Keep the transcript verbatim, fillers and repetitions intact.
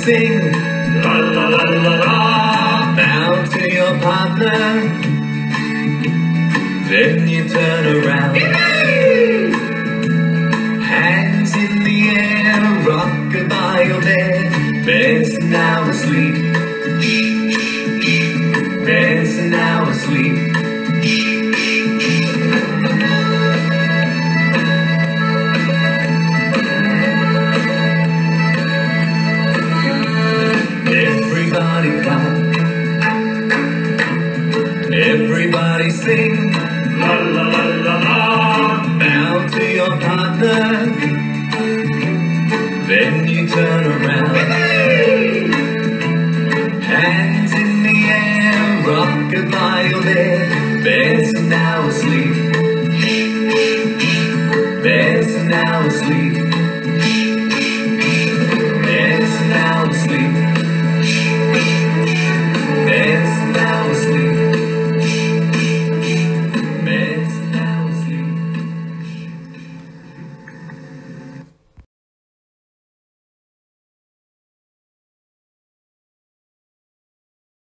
sing la la la la la. Bow to your partner, then you turn around. Hands in the air, rock-a-bye your bed. Bed's now asleep. Bed's now asleep. Everybody clap, everybody sing, la la la la la. Bow to your partner, then you turn around. Hands in the air, rock-a-bye your bed. Bed's now asleep.